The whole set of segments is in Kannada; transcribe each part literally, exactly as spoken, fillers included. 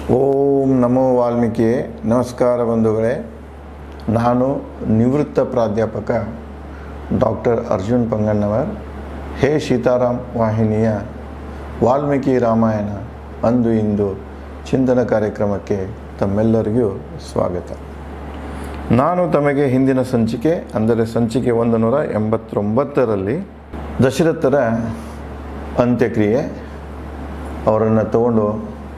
ಓಂ ನಮೋ ವಾಲ್ಮೀಕಿ. ನಮಸ್ಕಾರ ಬಂಧುಗಳೇ. ನಾನು ನಿವೃತ್ತ ಪ್ರಾಧ್ಯಾಪಕ ಡಾಕ್ಟರ್ ಅರ್ಜುನ್ ಪಂಗಣ್ಣವರ್. ಹೇ ಸೀತಾರಾಮ್ ವಾಹಿನಿಯ ವಾಲ್ಮೀಕಿ ರಾಮಾಯಣ ಅಂದು ಇಂದು ಚಿಂತನ ಕಾರ್ಯಕ್ರಮಕ್ಕೆ ತಮ್ಮೆಲ್ಲರಿಗೂ ಸ್ವಾಗತ. ನಾನು ತಮಗೆ ಹಿಂದಿನ ಸಂಚಿಕೆ ಅಂದರೆ ಸಂಚಿಕೆ ಒಂದು ನೂರ ಎಂಬತ್ತೊಂಬತ್ತರಲ್ಲಿ ದಶರಥರ ಅಂತ್ಯಕ್ರಿಯೆ, ಅವರನ್ನು ತಗೊಂಡು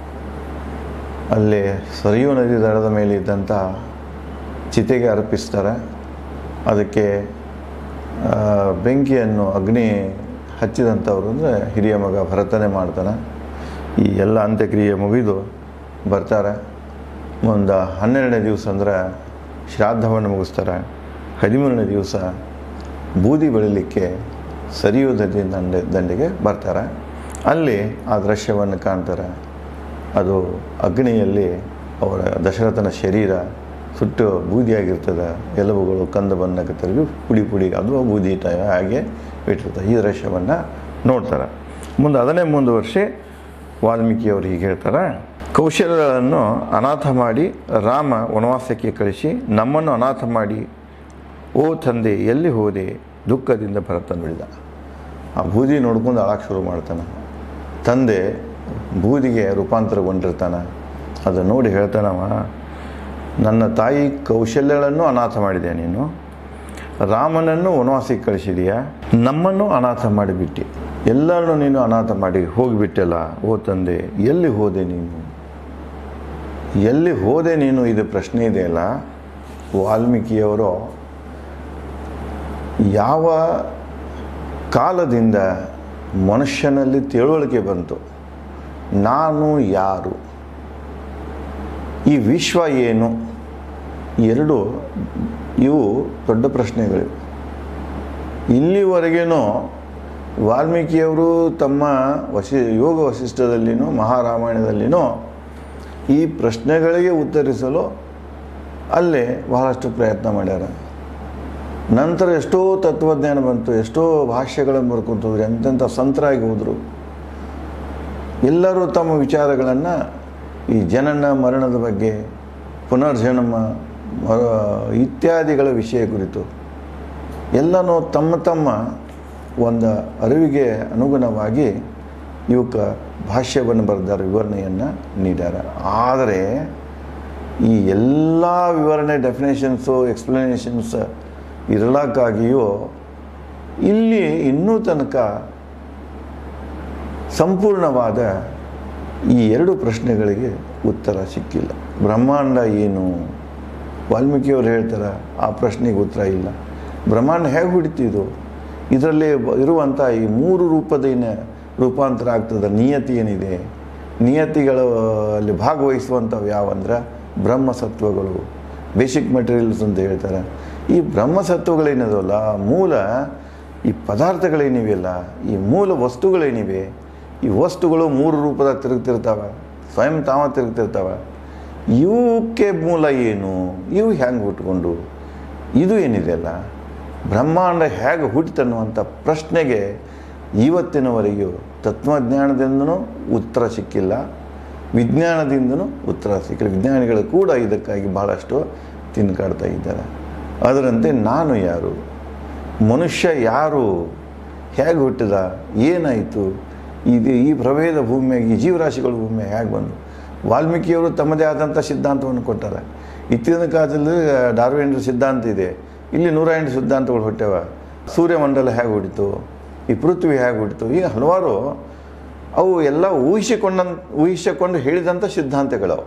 ಅಲ್ಲಿ ಸರಿಯೂ ನದಿ ದಡದ ಮೇಲೆ ಇದ್ದಂಥ ಚಿತೆಗೆ ಅರ್ಪಿಸ್ತಾರೆ. ಅದಕ್ಕೆ ಬೆಂಕಿಯನ್ನು ಅಗ್ನಿ ಹಚ್ಚಿದಂಥವ್ರು ಅಂದರೆ ಹಿರಿಯ ಮಗ ಭರತನೇ ಮಾಡ್ತಾನೆ. ಈ ಎಲ್ಲ ಅಂತ್ಯಕ್ರಿಯೆ ಮುಗಿದು ಬರ್ತಾರೆ. ಒಂದು ಹನ್ನೆರಡನೇ ದಿವಸ ಅಂದರೆ ಶ್ರಾದ್ದವನ್ನು ಮುಗಿಸ್ತಾರೆ. ಹದಿಮೂರನೇ ದಿವಸ ಬೂದಿ ಬೆಳೀಲಿಕ್ಕೆ ಸರಿಯೂ ನದಿ ದಂಡೆ ದಂಡೆಗೆ ಬರ್ತಾರೆ. ಅಲ್ಲಿ ಆ ದೃಶ್ಯವನ್ನು ಕಾಣ್ತಾರೆ. ಅದು ಅಗ್ನಿಯಲ್ಲಿ ಅವರ ದಶರಥನ ಶರೀರ ಸುಟ್ಟು ಬೂದಿಯಾಗಿರ್ತದೆ. ಎಲುಬುಗಳು ಕಂದು ಬಣ್ಣಕ್ಕೆ ತಿರುಗಿ ಪುಡಿ ಪುಡಿ ಅದು ಬೂದಿ ಟೈ ಹಾಗೆ ಬಿಟ್ಟಿರ್ತದೆ. ಈ ದೃಶ್ಯವನ್ನು ನೋಡ್ತಾರೆ. ಮುಂದೆ ಅದನ್ನೇ ಮುಂದುವರಿಸಿ ವಾಲ್ಮೀಕಿಯವರು ಹೀಗೆ ಹೇಳ್ತಾರೆ: ಕೌಶಲ್ಯಗಳನ್ನು ಅನಾಥ ಮಾಡಿ ರಾಮ ವನವಾಸಕ್ಕೆ ಕಳಿಸಿ ನಮ್ಮನ್ನು ಅನಾಥ ಮಾಡಿ ಓ ತಂದೆ ಎಲ್ಲಿ ಹೋದೆ ದುಃಖದಿಂದ ಭರತ ನುಡಿದ. ಆ ಬೂದಿ ನೋಡ್ಕೊಂಡು ಅಳಕ್ಕೆ ಶುರು ಮಾಡ್ತಾನೆ. ತಂದೆ ಬೂದಿಗೆ ರೂಪಾಂತರಗೊಂಡಿರ್ತಾನೆ. ಅದು ನೋಡಿ ಹೇಳ್ತಾನವ, ನನ್ನ ತಾಯಿ ಕೌಶಲ್ಯಗಳನ್ನು ಅನಾಥ ಮಾಡಿದೆ, ನೀನು ರಾಮನನ್ನು ವನವಾಸಕ್ಕೆ ಕಳಿಸಿದೀಯಾ, ನಮ್ಮನ್ನು ಅನಾಥ ಮಾಡಿಬಿಟ್ಟು ಎಲ್ಲರನ್ನು ನೀನು ಅನಾಥ ಮಾಡಿ ಹೋಗಿಬಿಟ್ಟೆಲ್ಲ. ಓ ತಂದೆ ಎಲ್ಲಿ ಹೋದೆ ನೀನು, ಎಲ್ಲಿ ಹೋದೆ ನೀನು, ಇದು ಪ್ರಶ್ನೆ ಇದೆಯಲ್ಲ. ವಾಲ್ಮೀಕಿಯವರು ಯಾವ ಕಾಲದಿಂದ ಮನುಷ್ಯನಲ್ಲಿ ತಿಳುವಳಿಕೆ ಬಂತು, ನಾನು ಯಾರು, ಈ ವಿಶ್ವ ಏನು, ಎರಡು ಇವು ದೊಡ್ಡ ಪ್ರಶ್ನೆಗಳು. ಇಲ್ಲಿವರೆಗೇನೂ ವಾಲ್ಮೀಕಿಯವರು ತಮ್ಮ ವಶಿ ಯೋಗ ವಶಿಷ್ಠದಲ್ಲಿನೋ ಮಹಾರಾಮಾಯಣದಲ್ಲಿನೋ ಈ ಪ್ರಶ್ನೆಗಳಿಗೆ ಉತ್ತರಿಸಲು ಅಲ್ಲೇ ಬಹಳಷ್ಟು ಪ್ರಯತ್ನ ಮಾಡ್ಯಾರ. ನಂತರ ಎಷ್ಟೋ ತತ್ವಜ್ಞಾನ ಬಂತು, ಎಷ್ಟೋ ಭಾಷ್ಯಗಳನ್ನು ಬರ್ಕೊಂತಂದ್ರೆ ಎಂತೆಂಥ ಸಂತರಾಗಿ ಹೋದರು. ಎಲ್ಲರೂ ತಮ್ಮ ವಿಚಾರಗಳನ್ನು ಈ ಜನನ ಮರಣದ ಬಗ್ಗೆ, ಪುನರ್ಜನ್ಮ ಇತ್ಯಾದಿಗಳ ವಿಷಯ ಕುರಿತು ಎಲ್ಲನೂ ತಮ್ಮ ತಮ್ಮ ಒಂದು ಅರಿವಿಗೆ ಅನುಗುಣವಾಗಿ ಇವಕ್ಕೆ ಭಾಷ್ಯವನ್ನು ಬರೆದಾರ, ವಿವರಣೆಯನ್ನು ನೀಡ್ಯಾರ. ಆದರೆ ಈ ಎಲ್ಲ ವಿವರಣೆ ಡೆಫಿನೇಷನ್ಸು ಎಕ್ಸ್ಪ್ಲನೇಷನ್ಸ್ ಇರಲಕ್ಕಾಗಿಯೂ ಇಲ್ಲಿ ಇನ್ನೂ ತನಕ ಸಂಪೂರ್ಣವಾದ ಈ ಎರಡು ಪ್ರಶ್ನೆಗಳಿಗೆ ಉತ್ತರ ಸಿಕ್ಕಿಲ್ಲ. ಬ್ರಹ್ಮಾಂಡ ಏನು, ವಾಲ್ಮೀಕಿಯವರು ಹೇಳ್ತಾರೆ ಆ ಪ್ರಶ್ನೆಗೆ ಉತ್ತರ ಇಲ್ಲ. ಬ್ರಹ್ಮಾಂಡ ಹೇಗೆ ಹುಡ್ತಿದ್ದು, ಇದರಲ್ಲಿ ಇರುವಂಥ ಈ ಮೂರು ರೂಪದ ರೂಪಾಂತರ ಆಗ್ತದೆ. ನಿಯತಿ ಏನಿದೆ, ನಿಯತಿಗಳಲ್ಲಿ ಭಾಗವಹಿಸುವಂಥವು ಯಾವಂದ್ರೆ ಬ್ರಹ್ಮಸತ್ವಗಳು, ಬೇಸಿಕ್ ಮೆಟೀರಿಯಲ್ಸ್ ಅಂತ ಹೇಳ್ತಾರೆ. ಈ ಬ್ರಹ್ಮಸತ್ವಗಳೇನಿದವಲ್ಲ, ಮೂಲ ಈ ಪದಾರ್ಥಗಳೇನಿವೆಯಲ್ಲ, ಈ ಮೂಲ ವಸ್ತುಗಳೇನಿವೆ, ಈ ವಸ್ತುಗಳು ಮೂರು ರೂಪದಾಗ ತಿರುಗ್ತಿರ್ತಾವೆ, ಸ್ವಯಂ ತಾವ ತಿರುಗ್ತಿರ್ತಾವೆ. ಇವಕ್ಕೆ ಮೂಲ ಏನು, ಇವು ಹೆಂಗೆ ಹುಟ್ಕೊಂಡು, ಇದು ಏನಿದೆಯಲ್ಲ ಬ್ರಹ್ಮಾಂಡ ಹೇಗೆ ಹುಟ್ಟಿತನ್ನುವಂಥ ಪ್ರಶ್ನೆಗೆ ಇವತ್ತಿನವರೆಗೂ ತತ್ವಜ್ಞಾನದಿಂದನೂ ಉತ್ತರ ಸಿಕ್ಕಿಲ್ಲ, ವಿಜ್ಞಾನದಿಂದನೂ ಉತ್ತರ ಸಿಕ್ಕಿಲ್ಲ. ವಿಜ್ಞಾನಿಗಳು ಕೂಡ ಇದಕ್ಕಾಗಿ ಬಹಳಷ್ಟು ತಿನ್ಕಾಡ್ತಾ ಇದ್ದಾರೆ. ಅದರಂತೆ ನಾನು ಯಾರು, ಮನುಷ್ಯ ಯಾರು, ಹೇಗೆ ಹುಟ್ಟಿದ, ಏನಾಯಿತು, ಇದು ಈ ಪ್ರಭೇದ ಭೂಮಿಯಾಗಿ ಈ ಜೀವರಾಶಿಗಳು ಭೂಮಿಯಾಗಿ ಹೇಗೆ ಬಂದು. ವಾಲ್ಮೀಕಿಯವರು ತಮ್ಮದೇ ಆದಂಥ ಸಿದ್ಧಾಂತವನ್ನು ಕೊಟ್ಟಾರೆ. ಇತ್ತೀಚಿನ ಕಾಲದಲ್ಲಿ ಡಾರ್ವಿನ್ರ ಸಿದ್ಧಾಂತ ಇದೆ, ಇಲ್ಲಿ ನೂರ ಎಂಟು ಸಿದ್ಧಾಂತಗಳು ಹುಟ್ಟ್ಯಾವ. ಸೂರ್ಯಮಂಡಲ ಹೇಗೆ ಹುಟ್ಟಿತು, ಈ ಪೃಥ್ವಿ ಹೇಗೆ ಹುಟ್ಟಿತು, ಈಗ ಹಲವಾರು ಅವು ಎಲ್ಲ ಊಹಿಸಿಕೊಂಡ ಊಹಿಸಿಕೊಂಡು ಹೇಳಿದಂಥ ಸಿದ್ಧಾಂತಗಳವು.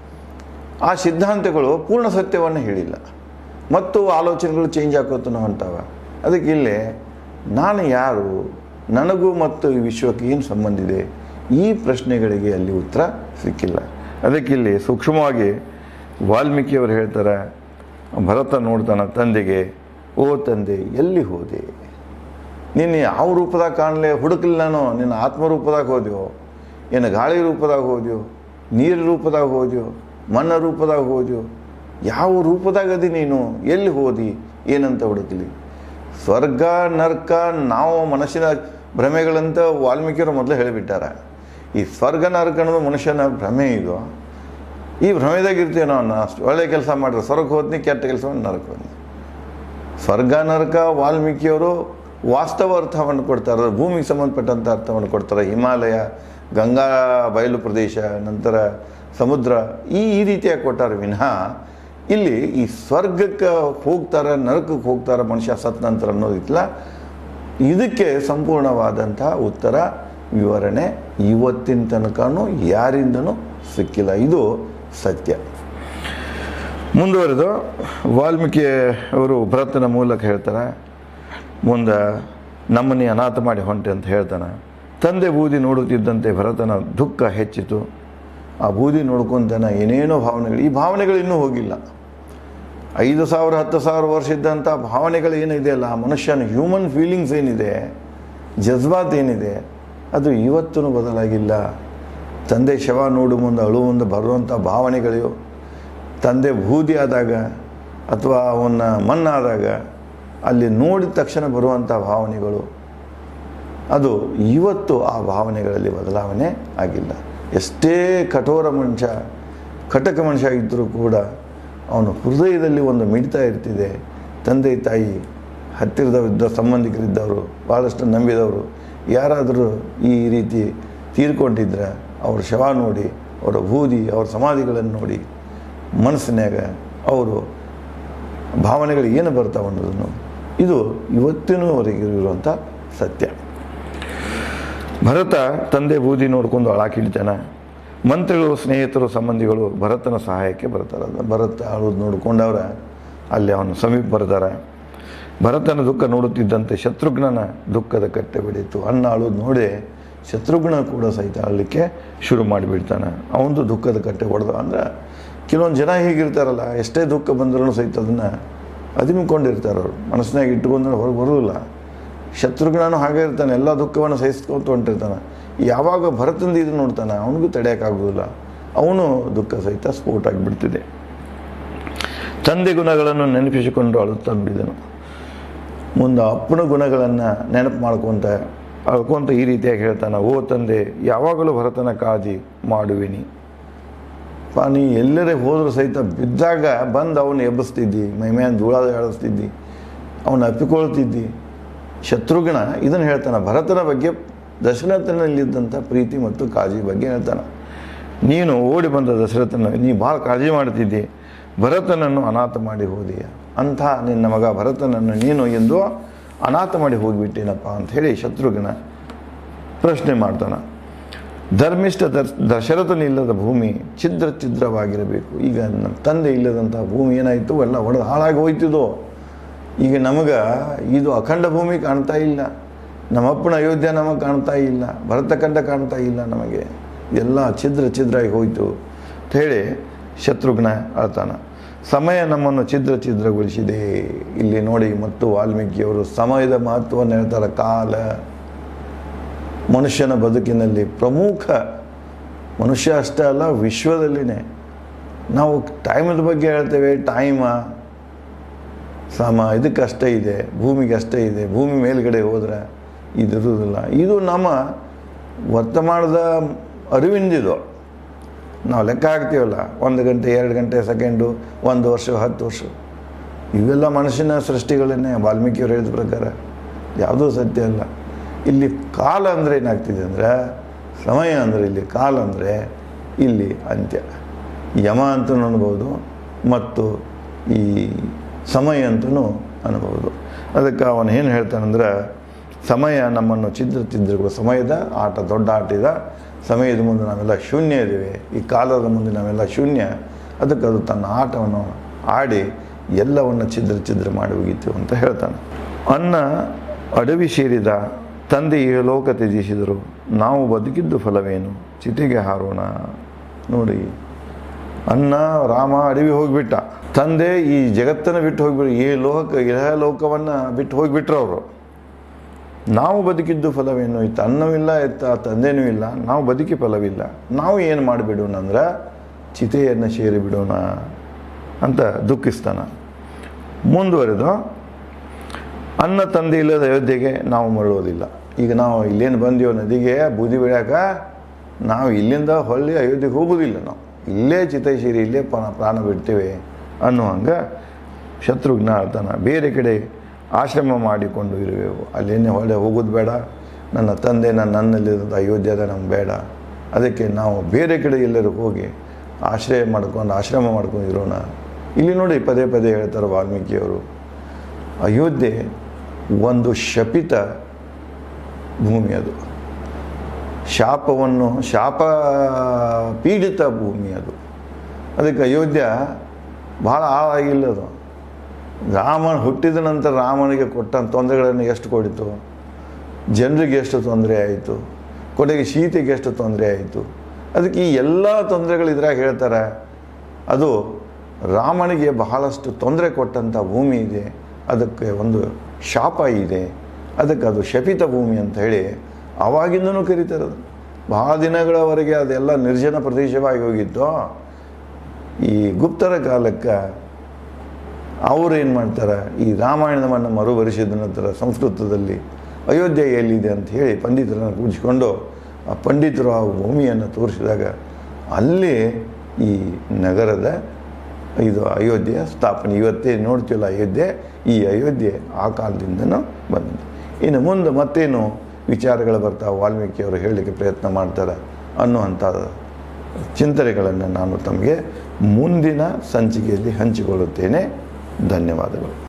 ಆ ಸಿದ್ಧಾಂತಗಳು ಪೂರ್ಣ ಸತ್ಯವನ್ನು ಹೇಳಿಲ್ಲ ಮತ್ತು ಆಲೋಚನೆಗಳು ಚೇಂಜ್ ಆಗೋತನ ಹೊಂಟಾವ. ಅದಕ್ಕೆ ಇಲ್ಲೇ ನಾನು ಯಾರು, ನನಗೂ ಮತ್ತು ಈ ವಿಶ್ವಕ್ಕೆ ಏನು ಸಂಬಂಧ ಇದೆ, ಈ ಪ್ರಶ್ನೆಗಳಿಗೆ ಅಲ್ಲಿ ಉತ್ತರ ಸಿಕ್ಕಿಲ್ಲ. ಅದಕ್ಕಿಲ್ಲಿ ಸೂಕ್ಷ್ಮವಾಗಿ ವಾಲ್ಮೀಕಿಯವರು ಹೇಳ್ತಾರೆ, ಭರತ ನೋಡ್ತಾನೆ ತಂದೆಗೆ, ಓ ತಂದೆ ಎಲ್ಲಿ ಹೋದೆ, ನೀನು ಯಾವ ರೂಪದಾಗ ಕಾಣಲೆ ಹುಡುಕಲಿ, ನಾನು ನಿನ್ನ ಆತ್ಮರೂಪದಾಗ ಹೋದ್ಯೋ, ಏನು ಗಾಳಿ ರೂಪದಾಗ ಹೋದ್ಯೋ, ನೀರು ರೂಪದಾಗ ಹೋದ್ಯೋ, ಮಣ್ಣ ರೂಪದಾಗ ಹೋದ್ಯೋ, ಯಾವ ರೂಪದಾಗದಿ ನೀನು, ಎಲ್ಲಿ ಹೋದಿ, ಏನಂತ ಹುಡುಕಲಿ. ಸ್ವರ್ಗ ನರ್ಕ ನಾವು ಮನಸ್ಸಿನ ಭ್ರಮೆಗಳಂತ ವಾಲ್ಮೀಕಿಯವರು ಮೊದಲು ಹೇಳಿಬಿಟ್ಟಾರ. ಈ ಸ್ವರ್ಗ ನರಕ ಅನ್ನೋದು ಮನುಷ್ಯನ ಭ್ರಮೆ ಇದು. ಈ ಭ್ರಮೆದಾಗಿರ್ತೀವಿ ನಾವು. ಅಷ್ಟು ಒಳ್ಳೆ ಕೆಲಸ ಮಾಡಿದ್ರೆ ಸ್ವರ್ಗಕ್ಕೆ ಹೋದ್ನಿ, ಕೆಟ್ಟ ಕೆಲಸ ಮಾಡಿ ನರಕ ಹೋದ್ನಿ. ಸ್ವರ್ಗ ನರಕ ವಾಲ್ಮೀಕಿಯವರು ವಾಸ್ತವ ಅರ್ಥವನ್ನು ಕೊಡ್ತಾರೆ, ಭೂಮಿಗೆ ಸಂಬಂಧಪಟ್ಟಂಥ ಅರ್ಥವನ್ನು ಕೊಡ್ತಾರೆ. ಹಿಮಾಲಯ, ಗಂಗಾ ಬಯಲು ಪ್ರದೇಶ, ನಂತರ ಸಮುದ್ರ, ಈ ಈ ರೀತಿಯಾಗಿ ಕೊಟ್ಟಾರೆ ವಿನಃ ಇಲ್ಲಿ ಈ ಸ್ವರ್ಗಕ್ಕೆ ಹೋಗ್ತಾರೆ ನರಕಕ್ಕೆ ಹೋಗ್ತಾರೆ ಮನುಷ್ಯ ಸತ್ ನಂತರ ಅನ್ನೋದಿಲ್ಲ. ಇದಕ್ಕೆ ಸಂಪೂರ್ಣವಾದಂಥ ಉತ್ತರ ವಿವರಣೆ ಇವತ್ತಿನ ತನಕನೂ ಯಾರಿಂದನೂ ಸಿಕ್ಕಿಲ್ಲ. ಇದು ಸತ್ಯ. ಮುಂದುವರೆದು ವಾಲ್ಮೀಕಿ ಅವರು ಭರತನ ಮೂಲಕ ಹೇಳ್ತಾರೆ, ಮುಂದೆ ನಮ್ಮನ್ನೇ ಅನಾಥ ಮಾಡಿ ಹೊಂಟೆ ಅಂತ ಹೇಳ್ತಾನೆ. ತಂದೆ ಬೂದಿ ನೋಡುತ್ತಿದ್ದಂತೆ ಭರತನ ದುಃಖ ಹೆಚ್ಚಿತು. ಆ ಬೂದಿ ನೋಡ್ಕೊತಾನೆ ಏನೇನೋ ಭಾವನೆಗಳು, ಈ ಭಾವನೆಗಳು ಇನ್ನೂ ಹೋಗಿಲ್ಲ. ಐದು ಸಾವಿರ ಹತ್ತು ಸಾವಿರ ವರ್ಷ ಇದ್ದಂಥ ಭಾವನೆಗಳು ಏನಿದೆಯಲ್ಲ, ಮನುಷ್ಯನ ಹ್ಯೂಮನ್ ಫೀಲಿಂಗ್ಸ್ ಏನಿದೆ, ಜಜ್ಬಾತ್ ಏನಿದೆ, ಅದು ಇವತ್ತೂ ಬದಲಾಗಿಲ್ಲ. ತಂದೆ ಶವ ನೋಡು ಮುಂದೆ ಅಳು ಮುಂದೆ ಬರುವಂಥ ಭಾವನೆಗಳು, ತಂದೆ ಬೂದಿ ಆದಾಗ ಅಥವಾ ಅವನ್ನ ಮಣ್ಣಾದಾಗ ಅಲ್ಲಿ ನೋಡಿದ ತಕ್ಷಣ ಬರುವಂಥ ಭಾವನೆಗಳು, ಅದು ಇವತ್ತು ಆ ಭಾವನೆಗಳಲ್ಲಿ ಬದಲಾವಣೆ ಆಗಿಲ್ಲ. ಎಷ್ಟೇ ಕಠೋರ ಮನುಷ್ಯ, ಕಟಕ ಮನುಷ್ಯ ಇದ್ದರೂ ಕೂಡ ಅವನು ಹೃದಯದಲ್ಲಿ ಒಂದು ಮಿಡಿತ ಇರ್ತಿದೆ. ತಂದೆ ತಾಯಿ ಹತ್ತಿರದವಿದ್ದ ಸಂಬಂಧಿಕರಿದ್ದವರು, ಭಾಳಷ್ಟು ನಂಬಿದವರು ಯಾರಾದರೂ ಈ ರೀತಿ ತೀರ್ಕೊಂಡಿದ್ರೆ ಅವ್ರ ಶವ ನೋಡಿ, ಅವರ ಬೂದಿ, ಅವ್ರ ಸಮಾಧಿಗಳನ್ನು ನೋಡಿ ಮನಸ್ಸಿನಾಗ ಅವರು ಭಾವನೆಗಳು ಏನು ಬರ್ತಾವೆ ಅನ್ನೋದನ್ನು, ಇದು ಇವತ್ತಿನವರೆಗೆ ಇರುವಂಥ ಸತ್ಯ. ಭರತ ತಂದೆ ಬೂದಿ ನೋಡ್ಕೊಂಡು ಅಳಾಕಿಡ್ತಾನೆ. ಮಂತ್ರಿಗಳು, ಸ್ನೇಹಿತರು, ಸಂಬಂಧಿಗಳು ಭರತನ ಸಹಾಯಕ್ಕೆ ಬರ್ತಾರೆ. ಭರತ ಅಳೋದು ನೋಡ್ಕೊಂಡವ್ರ ಅಲ್ಲಿ ಅವನು ಸಮೀಪ ಬರ್ತಾರೆ. ಭರತನ ದುಃಖ ನೋಡುತ್ತಿದ್ದಂತೆ ಶತ್ರುಘ್ನನ ದುಃಖದ ಕಟ್ಟೆ ಬಿಡಿತು. ಅಣ್ಣ ಅಳೋದು ನೋಡಿ ಶತ್ರುಘ್ನ ಕೂಡ ಸಹಿತ ಅಳಲಿಕ್ಕೆ ಶುರು ಮಾಡಿಬಿಡ್ತಾನೆ. ಅವನದು ದುಃಖದ ಕಟ್ಟೆ ಹೊಡೆದ. ಅಂದ್ರೆ ಕೆಲವೊಂದು ಜನ ಹೀಗಿರ್ತಾರಲ್ಲ, ಎಷ್ಟೇ ದುಃಖ ಬಂದ್ರೂ ಸಹಿತ ಅದನ್ನು ಅದಿಮಿಕೊಂಡಿರ್ತಾರೆ. ಅವರು ಮನಸ್ಸಿನಾಗ ಇಟ್ಟುಕೊಂಡ್ರೆ ಹೊರಗೆ ಬರೋದಿಲ್ಲ. ಶತ್ರುಘ್ನನು ಹಾಗೆ ಇರ್ತಾನೆ, ಎಲ್ಲ ದುಃಖವನ್ನು ಸಹಿಸ್ಕೊತ ಹೊಂಟಿರ್ತಾನೆ. ಯಾವಾಗ ಭರತಂದು ಇದು ನೋಡ್ತಾನೆ ಅವನಿಗೂ ತಡೆಯೋಕ್ಕಾಗೋದಿಲ್ಲ, ಅವನು ದುಃಖ ಸಹಿತ ಸ್ಫೋಟ ಆಗಿಬಿಡ್ತಿದೆ. ತಂದೆ ಗುಣಗಳನ್ನು ನೆನಪಿಸಿಕೊಂಡು ಅಳುತ್ತಾ ನುಡಿದನು. ಮುಂದೆ ಅಪ್ಪನ ಗುಣಗಳನ್ನು ನೆನಪು ಮಾಡ್ಕೊತ ಅಳ್ಕೊಂತ ಈ ರೀತಿಯಾಗಿ ಹೇಳ್ತಾನೆ, ಓ ತಂದೆ, ಯಾವಾಗಲೂ ಭರತನ ಕಾಳಜಿ ಮಾಡುವಿನಿ. ಪಾ ನೀ ಎಲ್ಲರೇ ಹೋದರೂ ಸಹಿತ ಬಿದ್ದಾಗ ಬಂದು ಅವನು ಎಬ್ಬಿಸ್ತಿದ್ದಿ, ಮೈಮೇನ್ ಧೂಳಾದ ಎಳಿಸ್ತಿದ್ದಿ, ಅವನು ಅಪ್ಪಿಕೊಳ್ತಿದ್ದಿ. ಶತ್ರುಘ್ನ ಇದನ್ನು ಹೇಳ್ತಾನೆ, ಭರತನ ಬಗ್ಗೆ ದಶರಥನಲ್ಲಿದ್ದಂಥ ಪ್ರೀತಿ ಮತ್ತು ಕಾಳಜಿ ಬಗ್ಗೆ ಹೇಳ್ತಾನೆ. ನೀನು ಓಡಿ ಬಂದ ದಶರಥನ ನೀ ಭಾಳ ಕಾಳಜಿ ಮಾಡ್ತಿದ್ದಿ, ಭರತನನ್ನು ಅನಾಥ ಮಾಡಿ ಹೋದೀಯ. ಅಂಥ ನಿನ್ನ ಮಗ ಭರತನನ್ನು ನೀನು ಎಂದು ಅನಾಥ ಮಾಡಿ ಹೋಗಿಬಿಟ್ಟೇನಪ್ಪ ಅಂತ ಹೇಳಿ ಶತ್ರುಘ್ನ ಪ್ರಶ್ನೆ ಮಾಡ್ತಾನೆ. ಧರ್ಮಿಷ್ಠ ದರ್ ದಶರಥನಿಲ್ಲದ ಭೂಮಿ ಛಿದ್ರ ಛಿದ್ರವಾಗಿರಬೇಕು. ಈಗ ನಮ್ಮ ತಂದೆ ಇಲ್ಲದಂಥ ಭೂಮಿ ಏನಾಯಿತು, ಎಲ್ಲ ಹೊಡೆದು ಹಾಳಾಗಿ ಹೋಯ್ತಿದ್ದು. ಈಗ ನಮಗೆ ಇದು ಅಖಂಡ ಭೂಮಿ ಕಾಣ್ತಾ ಇಲ್ಲ, ನಮ್ಮಪ್ಪನ ಅಯೋಧ್ಯ ನಮಗೆ ಕಾಣ್ತಾ ಇಲ್ಲ, ಭರತಖಂಡ ಕಾಣ್ತಾ ಇಲ್ಲ, ನಮಗೆ ಎಲ್ಲ ಛಿದ್ರ ಛಿದ್ರಾಗಿ ಹೋಯಿತು ಅಂತ ಹೇಳಿ ಶತ್ರುಘ್ನ ಅಳ್ತಾನ. ಸಮಯ ನಮ್ಮನ್ನು ಛಿದ್ರ ಛಿದ್ರಗೊಳಿಸಿದೆ. ಇಲ್ಲಿ ನೋಡಿ, ಮತ್ತು ವಾಲ್ಮೀಕಿಯವರು ಸಮಯದ ಮಹತ್ವವನ್ನು ಹೇಳ್ತಾರೆ. ಕಾಲ ಮನುಷ್ಯನ ಬದುಕಿನಲ್ಲಿ ಪ್ರಮುಖ, ಮನುಷ್ಯ ಅಷ್ಟೇ ಅಲ್ಲ ವಿಶ್ವದಲ್ಲಿನೇ. ನಾವು ಟೈಮದ ಬಗ್ಗೆ ಹೇಳ್ತೇವೆ, ಟೈಮ ಸಮ ಇದಕ್ಕೆ ಅಷ್ಟೇ ಇದೆ, ಭೂಮಿಗೆ ಅಷ್ಟೇ ಇದೆ, ಭೂಮಿ ಮೇಲ್ಗಡೆ ಹೋದ್ರೆ ಇದಿರುವುದಿಲ್ಲ. ಇದು ನಮ್ಮ ವರ್ತಮಾನದ ಅರಿವಿಂದಿದು. ನಾವು ಲೆಕ್ಕ ಹಾಕ್ತೀವಲ್ಲ, ಒಂದು ಗಂಟೆ ಎರಡು ಗಂಟೆ ಸೆಕೆಂಡು, ಒಂದು ವರ್ಷ ಹತ್ತು ವರ್ಷ, ಇವೆಲ್ಲ ಮನುಷ್ಯನ ಸೃಷ್ಟಿಗಳನ್ನೇ. ವಾಲ್ಮೀಕಿಯವರು ಹೇಳಿದ ಪ್ರಕಾರ ಯಾವುದೂ ಸತ್ಯ ಅಲ್ಲ. ಇಲ್ಲಿ ಕಾಲ ಅಂದರೆ ಏನಾಗ್ತಿದೆ ಅಂದರೆ, ಸಮಯ ಅಂದರೆ ಇಲ್ಲಿ ಕಾಲ ಅಂದರೆ ಇಲ್ಲಿ ಅಂತ್ಯ. ಯಮ ಅಂತಲೂ ಅನ್ಬೋದು ಮತ್ತು ಈ ಸಮಯ ಅಂತಲೂ ಅನ್ಬೋದು. ಅದಕ್ಕೆ ಅವನು ಏನು ಹೇಳ್ತಾನಂದ್ರೆ, ಸಮಯ ನಮ್ಮನ್ನು ಛಿದ್ರ ಛಿದ್ರಗಳು, ಸಮಯದ ಆಟ ದೊಡ್ಡ ಆಟ ಇದೆ. ಸಮಯದ ಮುಂದೆ ನಾವೆಲ್ಲ ಶೂನ್ಯ ಇದ್ದೀವಿ, ಈ ಕಾಲದ ಮುಂದೆ ನಾವೆಲ್ಲ ಶೂನ್ಯ. ಅದಕ್ಕೆ ಅದು ತನ್ನ ಆಟವನ್ನು ಆಡಿ ಎಲ್ಲವನ್ನು ಛಿದ್ರ ಛಿದ್ರ ಮಾಡಿ ಹೋಗಿತ್ತು ಅಂತ ಹೇಳ್ತಾನೆ. ಅನ್ನ ಅಡವಿ ಸೇರಿದ, ತಂದೆ ಈ ಲೋಕ ತ್ಯಜಿಸಿದರು, ನಾವು ಬದುಕಿದ್ದು ಫಲವೇನು, ಚಿತೆಗೆ ಹಾರೋಣ. ನೋಡಿ, ಅನ್ನ ರಾಮ ಅಡವಿ ಹೋಗಿಬಿಟ್ಟ, ತಂದೆ ಈ ಜಗತ್ತನ್ನು ಬಿಟ್ಟು ಹೋಗಿಬಿಟ್ಟು ಈ ಲೋಕ ಇಹ ಲೋಕವನ್ನು ಬಿಟ್ಟು ಹೋಗಿಬಿಟ್ರು ಅವರು. ನಾವು ಬದುಕಿದ್ದು ಫಲವೇನು, ಇತ್ತು ಅನ್ನವೂ ಇಲ್ಲ, ಇತ್ತ ತಂದೆನೂ ಇಲ್ಲ, ನಾವು ಬದುಕಿ ಫಲವಿಲ್ಲ, ನಾವು ಏನು ಮಾಡಿಬಿಡೋಣ ಅಂದ್ರೆ ಚಿತೆಯನ್ನು ಸೇರಿ ಬಿಡೋಣ ಅಂತ ದುಃಖಿಸ್ತಾನ. ಮುಂದುವರೆದು, ಅನ್ನ ತಂದೆ ಇಲ್ಲದ ಅಯೋಧ್ಯೆಗೆ ನಾವು ಮರಳೋದಿಲ್ಲ. ಈಗ ನಾವು ಇಲ್ಲೇನು ಬಂದೀವೋ ನದಿಗೆ ಬೂದಿ ಬಿಡಾಕ, ನಾವು ಇಲ್ಲಿಂದ ಹೊಳ್ಳಿ ಅಯೋಧ್ಯೆಗೆ ಹೋಗೋದಿಲ್ಲ. ನಾವು ಇಲ್ಲೇ ಚಿತೈಶಿರಿ ಇಲ್ಲೇ ಪ್ರಾಣ ಪ್ರಾಣ ಬಿಡ್ತೇವೆ ಅನ್ನೋ ಹಂಗೆ ಶತ್ರುಘ್ನ ಹೇಳ್ತಾನೆ, ಬೇರೆ ಕಡೆ ಆಶ್ರಮ ಮಾಡಿಕೊಂಡು ಇರುವೆವು, ಅಲ್ಲೇನೇ ಹೊಳೆ ಹೋಗೋದು ಬೇಡ, ನನ್ನ ತಂದೆ ನನ್ನ ನನ್ನಲ್ಲಿರೋದು ಅಯೋಧ್ಯದ ನಮ್ಗೆ ಬೇಡ, ಅದಕ್ಕೆ ನಾವು ಬೇರೆ ಕಡೆ ಎಲ್ಲರೂ ಹೋಗಿ ಆಶ್ರಯ ಮಾಡ್ಕೊಂಡು ಆಶ್ರಮ ಮಾಡ್ಕೊಂಡು ಇರೋಣ. ಇಲ್ಲಿ ನೋಡಿ ಪದೇ ಪದೇ ಹೇಳ್ತಾರೆ ವಾಲ್ಮೀಕಿಯವರು, ಅಯೋಧ್ಯೆ ಒಂದು ಶಪಿತ ಭೂಮಿ, ಅದು ಶಾಪವನ್ನು ಶಾಪ ಪೀಡಿತ ಭೂಮಿ ಅದು. ಅದಕ್ಕೆ ಅಯೋಧ್ಯ ಭಾಳ ಆಳಾಗಿಲ್ಲ. ಅದು ರಾಮನ ಹುಟ್ಟಿದ ನಂತರ ರಾಮನಿಗೆ ಕೊಟ್ಟ ತೊಂದರೆಗಳನ್ನು ಎಷ್ಟು ಕೊಡಿತು, ಜನರಿಗೆ ಎಷ್ಟು ತೊಂದರೆ ಆಯಿತು, ಕೊನೆಗೆ ಸೀತೆಗೆ ಎಷ್ಟು ತೊಂದರೆ ಆಯಿತು. ಅದಕ್ಕೆ ಈ ಎಲ್ಲ ತೊಂದರೆಗಳು ಇದ್ರಾಗ ಹೇಳ್ತಾರೆ, ಅದು ರಾಮನಿಗೆ ಬಹಳಷ್ಟು ತೊಂದರೆ ಕೊಟ್ಟಂಥ ಭೂಮಿ ಇದೆ, ಅದಕ್ಕೆ ಒಂದು ಶಾಪ ಇದೆ, ಅದಕ್ಕೆ ಅದು ಶಪಿತ ಭೂಮಿ ಅಂತ ಹೇಳಿ ಆವಾಗಿಂದನೂ ಕರೀತಾರೆ. ಅದು ಬಹಳ ದಿನಗಳವರೆಗೆ ಅದೆಲ್ಲ ನಿರ್ಜನ ಪ್ರದೇಶವಾಗಿ ಹೋಗಿತ್ತು. ಈ ಗುಪ್ತರ ಕಾಲಕ್ಕೆ ಅವರು ಏನು ಮಾಡ್ತಾರೆ, ಈ ರಾಮಾಯಣವನ್ನು ಮರುಬರಿಸಿದ ನಂತರ ಸಂಸ್ಕೃತದಲ್ಲಿ ಅಯೋಧ್ಯೆ ಎಲ್ಲಿದೆ ಅಂತ ಹೇಳಿ ಪಂಡಿತರನ್ನು ಕೂಡಿಸ್ಕೊಂಡು ಆ ಪಂಡಿತರು ಆ ಭೂಮಿಯನ್ನು ತೋರಿಸಿದಾಗ ಅಲ್ಲಿ ಈ ನಗರದ ಇದು ಅಯೋಧ್ಯೆಯ ಸ್ಥಾಪನೆ. ಇವತ್ತೇ ನೋಡ್ತೀವಲ್ಲ ಅಯೋಧ್ಯೆ, ಈ ಅಯೋಧ್ಯೆ ಆ ಕಾಲದಿಂದನೂ ಬಂದಿದೆ. ಇನ್ನು ಮುಂದೆ ಮತ್ತೇನು ವಿಚಾರಗಳು ಬರ್ತಾವೆ ವಾಲ್ಮೀಕಿಯವರು ಹೇಳಲಿಕ್ಕೆ ಪ್ರಯತ್ನ ಮಾಡ್ತಾರೆ ಅನ್ನುವಂಥ ಚಿಂತನೆಗಳನ್ನು ನಾನು ತಮಗೆ ಮುಂದಿನ ಸಂಚಿಕೆಯಲ್ಲಿ ಹಂಚಿಕೊಳ್ಳುತ್ತೇನೆ. ಧನ್ಯವಾದಗಳು.